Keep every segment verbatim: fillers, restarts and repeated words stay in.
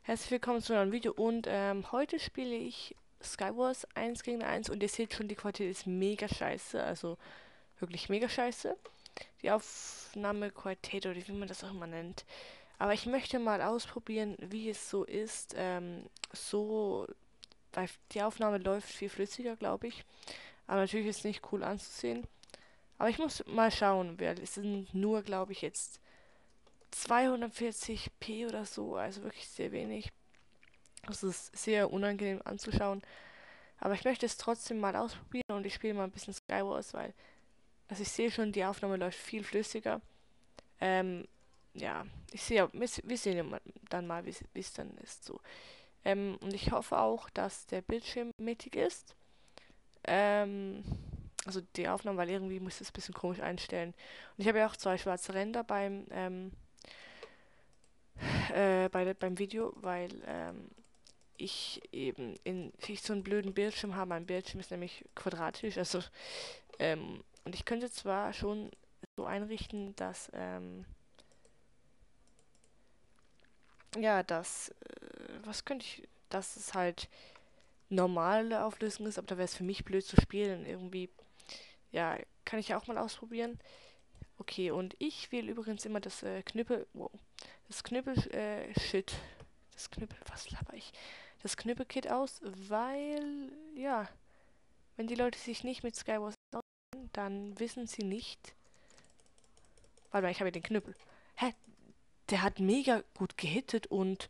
Herzlich willkommen zu einem neuen Video und ähm, heute spiele ich Skywars eins gegen eins und ihr seht schon, die Qualität ist mega scheiße, also wirklich mega scheiße. Die Aufnahmequalität oder wie man das auch immer nennt. Aber ich möchte mal ausprobieren, wie es so ist, ähm, so, weil die Aufnahme läuft viel flüssiger, glaube ich. Aber natürlich ist es nicht cool anzusehen. Aber ich muss mal schauen, weil es sind nur, glaube ich, jetzt zweihundertvierzig p oder so, also wirklich sehr wenig. Das ist sehr unangenehm anzuschauen. Aber ich möchte es trotzdem mal ausprobieren und ich spiele mal ein bisschen Skywars, weil, also ich sehe schon, die Aufnahme läuft viel flüssiger. Ähm, ja, ich sehe, wir wir sehen ja mal- dann mal, wie es dann ist. So. Ähm, und ich hoffe auch, dass der Bildschirm mittig ist. Ähm, also die Aufnahme, weil irgendwie muss ich das ein bisschen komisch einstellen. Und ich habe ja auch zwei schwarze Ränder beim, ähm, äh, bei, der- beim Video, weil ähm, ich eben in ich so einen blöden Bildschirm habe. Mein Bildschirm ist nämlich quadratisch, also ähm, und ich könnte zwar schon so einrichten, dass ähm, ja, dass äh, was könnte ich, dass es halt normale Auflösung ist, aber da wäre es für mich blöd zu spielen. Irgendwie, ja, kann ich ja auch mal ausprobieren. Okay, und ich wähle übrigens immer das äh, Knüppel, wow, das Knüppel, äh, Shit, das Knüppel, was laber ich? Das Knüppelkit aus, weil, ja, wenn die Leute sich nicht mit Skywars auskennen, dann wissen sie nicht. Warte mal, ich habe ja den Knüppel. Hä? Der hat mega gut gehittet und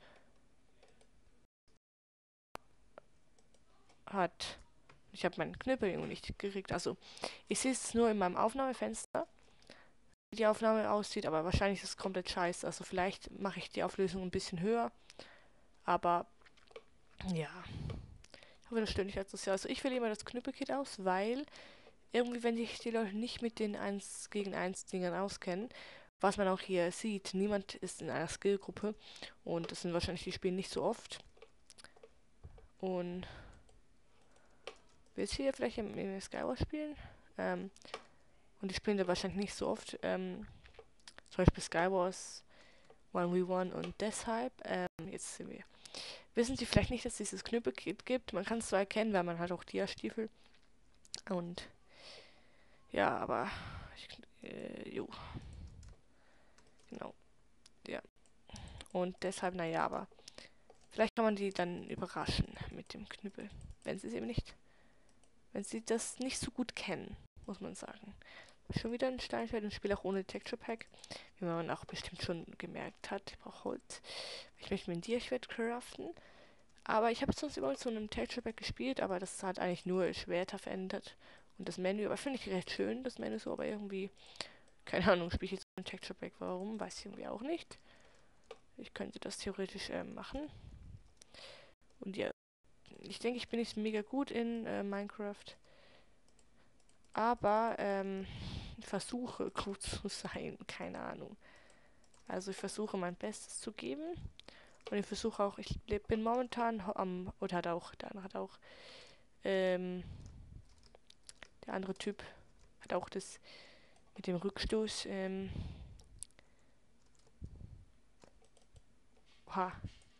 hat. Ich habe meinen Knüppel irgendwie nicht gekriegt. Also, ich sehe es nur in meinem Aufnahmefenster, wie die Aufnahme aussieht, aber wahrscheinlich ist es komplett scheiße. Also, vielleicht mache ich die Auflösung ein bisschen höher. Aber, ja. Ich hoffe, das stört nicht allzu sehr. Also, ich wähle immer das Knüppelkit aus, weil irgendwie, wenn sich die Leute nicht mit den eins gegen eins Dingern auskennen, was man auch hier sieht, niemand ist in einer Skillgruppe und das sind wahrscheinlich die Spiele nicht so oft. Und willst du hier vielleicht im, im Skywars spielen? Ähm, und die spielen da wahrscheinlich nicht so oft. Ähm, zum Beispiel Skywars eins gegen eins und deshalb, ähm, jetzt sind wir. Wissen Sie vielleicht nicht, dass es dieses Knüppelkit gibt? Man kann es zwar erkennen, weil man hat auch Dia-Stiefel. Und ja, aber ich, äh, jo, genau. Ja. Und deshalb, naja, aber vielleicht kann man die dann überraschen mit dem Knüppel. Wenn sie es eben nicht, wenn sie das nicht so gut kennen, muss man sagen. Schon wieder ein Steinschwert und spiele auch ohne Texture Pack. Wie man auch bestimmt schon gemerkt hat. Ich brauche Holz. Ich möchte mir ein Dia-Schwert craften. Aber ich habe sonst immer mit so einem Texture Pack gespielt, aber das hat eigentlich nur Schwerter verändert. Und das Menü, aber finde ich recht schön, das Menü so, aber irgendwie, keine Ahnung, spiele ich jetzt mit einem Texture Pack. Warum? Weiß ich irgendwie auch nicht. Ich könnte das theoretisch äh, machen. Und ja, ich denke, ich bin nicht mega gut in äh, Minecraft. Aber ähm, ich versuche gut zu sein. Keine Ahnung. Also ich versuche mein Bestes zu geben. Und ich versuche auch, ich bin momentan am, oder hat auch, der andere hat auch, ähm, der andere Typ hat auch das mit dem Rückstoß, ähm, oha.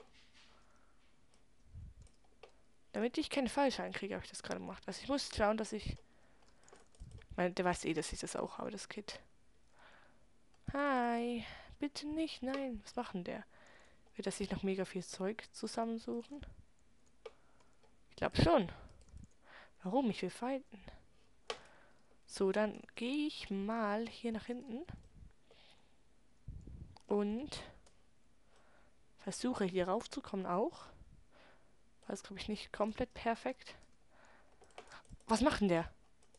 Damit ich keinen Fallschaden kriege, habe ich das gerade gemacht. Also ich muss schauen, dass ich, mein, der weiß eh, dass ich das auch habe, das Kit. Hi, bitte nicht, nein, was macht denn der? Wird er sich noch mega viel Zeug zusammensuchen? Ich glaube schon. Warum? Ich will fighten. So, dann gehe ich mal hier nach hinten und versuche hier raufzukommen auch. War das, glaube ich, nicht komplett perfekt. Was macht denn der?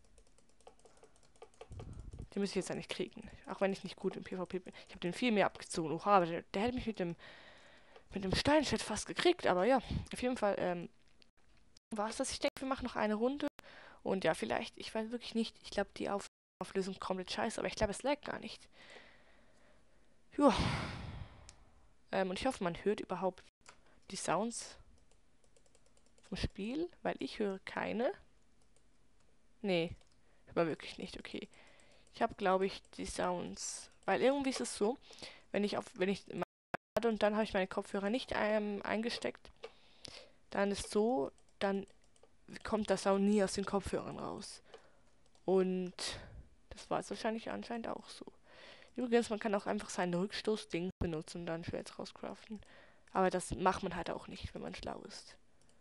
Den muss ich jetzt eigentlich kriegen. Auch wenn ich nicht gut im PvP bin. Ich habe den viel mehr abgezogen. Oha, aber der, der hätte mich mit dem mit dem Steinschwert fast gekriegt. Aber ja, auf jeden Fall ähm, war es das. Ich denke, wir machen noch eine Runde. Und ja, vielleicht, ich weiß wirklich nicht. Ich glaube, die Auf Auflösung ist komplett scheiße. Aber ich glaube, es lag gar nicht. Ja. Ähm, und ich hoffe, man hört überhaupt die Sounds vom Spiel. Weil ich höre keine. Nee, hört man wirklich nicht. Okay. Ich habe, glaube ich, die Sounds. Weil irgendwie ist es so, wenn ich auf, wenn ich und dann habe ich meine Kopfhörer nicht ähm, eingesteckt. Dann ist so, dann kommt das auch nie aus den Kopfhörern raus. Und das war es wahrscheinlich anscheinend auch so. Übrigens, man kann auch einfach sein Rückstoßding benutzen und dann Schwerts rauscraften. Aber das macht man halt auch nicht, wenn man schlau ist.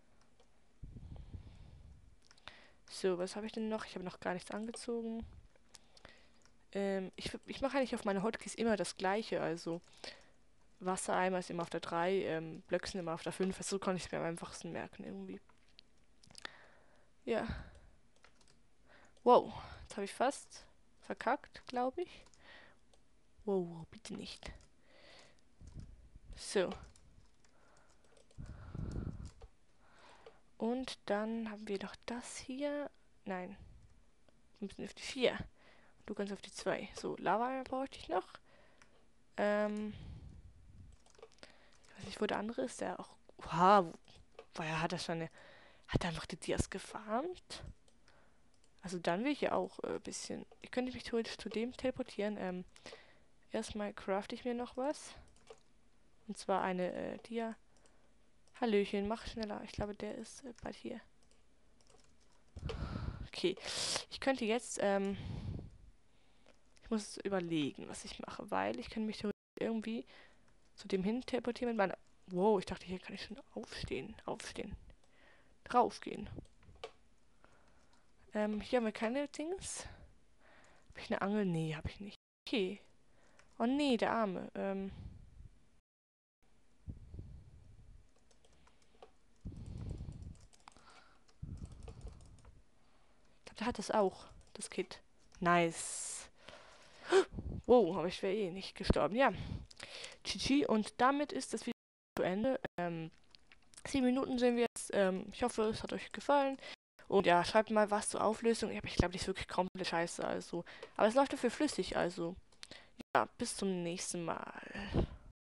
So, was habe ich denn noch? Ich habe noch gar nichts angezogen. Ähm, ich ich mache eigentlich auf meine Hotkeys immer das gleiche. Also Wassereimer ist immer auf der drei, ähm, Blöckchen immer auf der fünf. Also so kann ich es mir am einfachsten merken irgendwie. Ja. Wow, jetzt habe ich fast verkackt, glaube ich. Wow, bitte nicht. So. Und dann haben wir noch das hier. Nein. Wir müssen auf die vier. Du kannst auf die zwei. So, Lava brauchte ich noch. Ähm. Ich weiß nicht, wo der andere ist. Der auch. Wow. Woher hat er schon eine. Hat er einfach die Dias gefarmt? Also dann will ich ja auch ein äh, bisschen. Ich könnte mich theoretisch zu dem teleportieren. Ähm. Erstmal crafte ich mir noch was. Und zwar eine äh, Dia. Hallöchen, mach schneller. Ich glaube, der ist äh, bald hier. Okay. Ich könnte jetzt, ähm. Ich muss überlegen, was ich mache, weil ich kann mich theoretisch irgendwie zu dem hin teleportieren mit meiner. Wow, ich dachte, hier kann ich schon aufstehen. Aufstehen. Draufgehen. Ähm, hier haben wir keine Dings. Habe ich eine Angel? Nee, habe ich nicht. Okay. Oh nee, der Arme. Ähm. Ich glaube, der hat das auch. Das Kit. Nice. Wow, aber ich wäre eh nicht gestorben. Ja. G G. Und damit ist das Video zu Ende. Ähm, sieben Minuten sehen wir jetzt. Ähm, ich hoffe, es hat euch gefallen. Und ja, schreibt mal was zur Auflösung. Ich glaube, die ist wirklich komplett scheiße. Also. Aber es läuft dafür flüssig. Also. Ja, bis zum nächsten Mal.